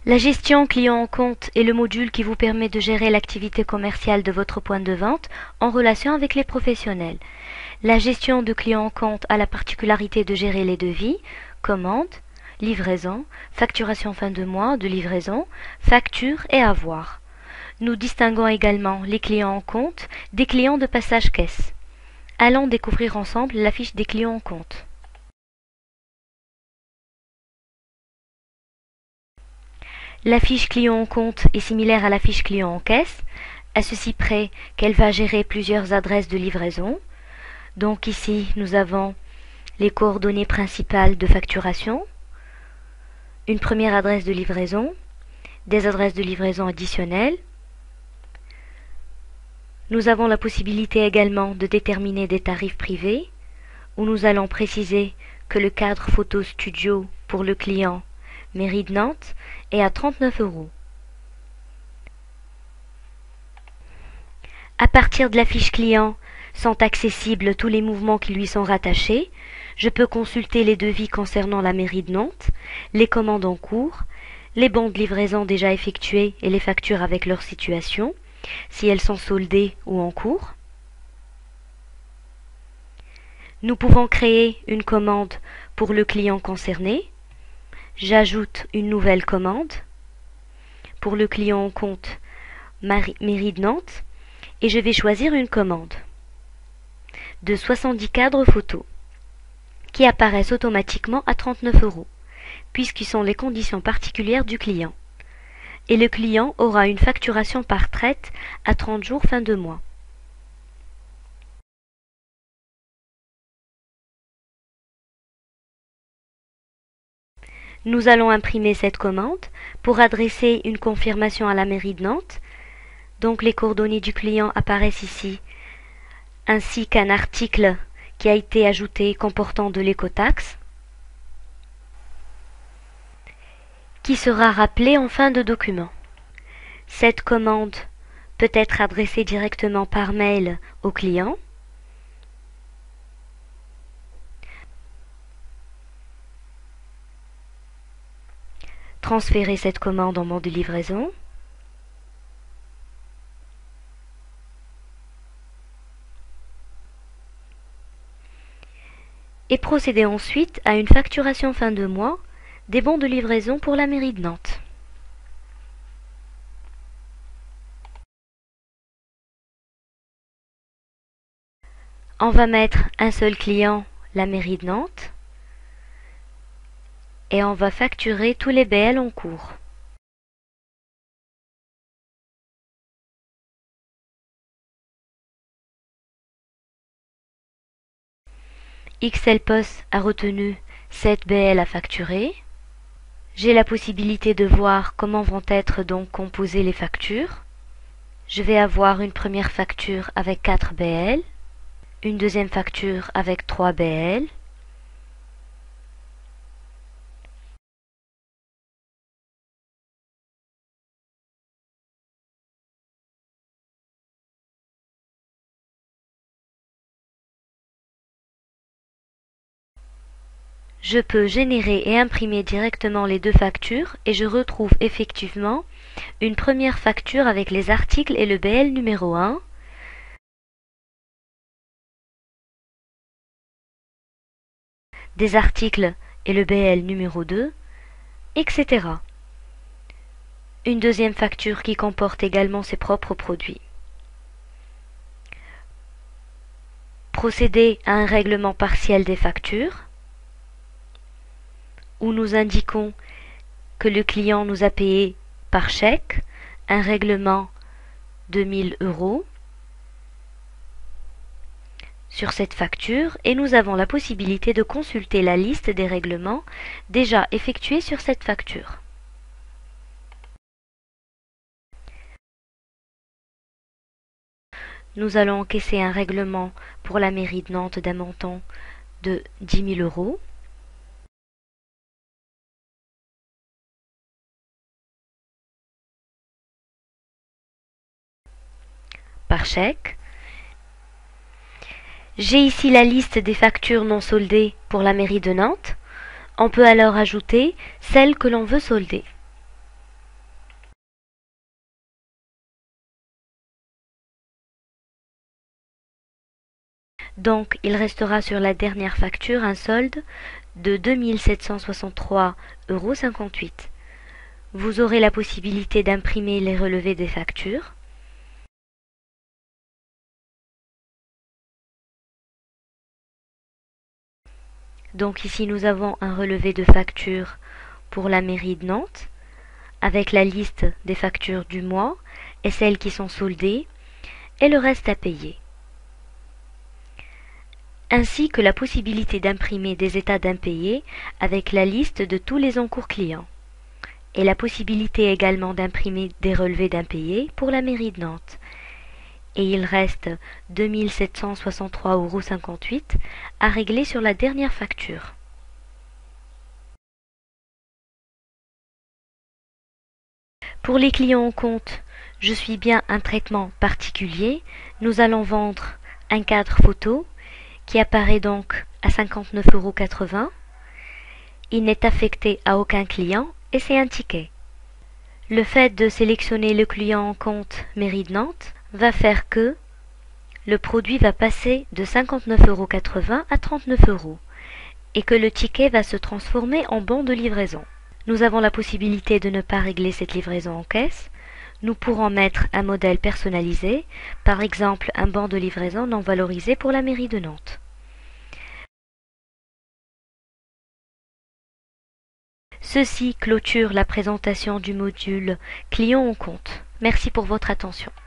La gestion client en compte est le module qui vous permet de gérer l'activité commerciale de votre point de vente en relation avec les professionnels. La gestion de client en compte a la particularité de gérer les devis, commandes, livraison, facturation fin de mois, de livraison, facture et avoir. Nous distinguons également les clients en compte des clients de passage caisse. Allons découvrir ensemble la fiche des clients en compte. La fiche client en compte est similaire à la fiche client en caisse, à ceci près qu'elle va gérer plusieurs adresses de livraison. Donc ici, nous avons les coordonnées principales de facturation, une première adresse de livraison, des adresses de livraison additionnelles. Nous avons la possibilité également de déterminer des tarifs privés, où nous allons préciser que le cadre photo studio pour le client Mairie de Nantes est à 39 €. À partir de la fiche client sont accessibles tous les mouvements qui lui sont rattachés. Je peux consulter les devis concernant la mairie de Nantes, les commandes en cours, les bons de livraison déjà effectués et les factures avec leur situation, si elles sont soldées ou en cours. Nous pouvons créer une commande pour le client concerné. J'ajoute une nouvelle commande pour le client en compte mairie de Nantes et je vais choisir une commande de 70 cadres photos qui apparaissent automatiquement à 39 € puisqu'ils sont les conditions particulières du client. Et le client aura une facturation par traite à 30 jours fin de mois. Nous allons imprimer cette commande pour adresser une confirmation à la mairie de Nantes. Donc les coordonnées du client apparaissent ici, ainsi qu'un article qui a été ajouté comportant de l'écotaxe, qui sera rappelé en fin de document. Cette commande peut être adressée directement par mail au client. Transférer cette commande en mode de livraison. Et procéder ensuite à une facturation fin de mois des bons de livraison pour la mairie de Nantes. On va mettre un seul client, la mairie de Nantes, et on va facturer tous les BL en cours. XLPOS a retenu 7 BL à facturer. J'ai la possibilité de voir comment vont être donc composées les factures. Je vais avoir une première facture avec 4 BL, une deuxième facture avec 3 BL, je peux générer et imprimer directement les deux factures et je retrouve effectivement une première facture avec les articles et le BL numéro 1, des articles et le BL numéro 2, etc. Une deuxième facture qui comporte également ses propres produits. Procéder à un règlement partiel des factures, où nous indiquons que le client nous a payé par chèque un règlement de 1000 € sur cette facture et nous avons la possibilité de consulter la liste des règlements déjà effectués sur cette facture. Nous allons encaisser un règlement pour la mairie de Nantes d'un montant de 10 000 €. Par chèque. J'ai ici la liste des factures non soldées pour la mairie de Nantes. On peut alors ajouter celles que l'on veut solder. Donc, il restera sur la dernière facture un solde de 2763,58 €. Vous aurez la possibilité d'imprimer les relevés des factures. Donc ici, nous avons un relevé de facture pour la mairie de Nantes, avec la liste des factures du mois et celles qui sont soldées, et le reste à payer. Ainsi que la possibilité d'imprimer des états d'impayés avec la liste de tous les encours clients, et la possibilité également d'imprimer des relevés d'impayés pour la mairie de Nantes. Et il reste 2763,58 € à régler sur la dernière facture. Pour les clients en compte, je suis bien un traitement particulier. Nous allons vendre un cadre photo qui apparaît donc à 59,80 €. Il n'est affecté à aucun client et c'est un ticket. Le fait de sélectionner le client en compte mairie de Nantes va faire que le produit va passer de 59,80 € à 39 € et que le ticket va se transformer en bon de livraison. Nous avons la possibilité de ne pas régler cette livraison en caisse. Nous pourrons mettre un modèle personnalisé, par exemple un bon de livraison non valorisé pour la mairie de Nantes. Ceci clôture la présentation du module client en compte. Merci pour votre attention.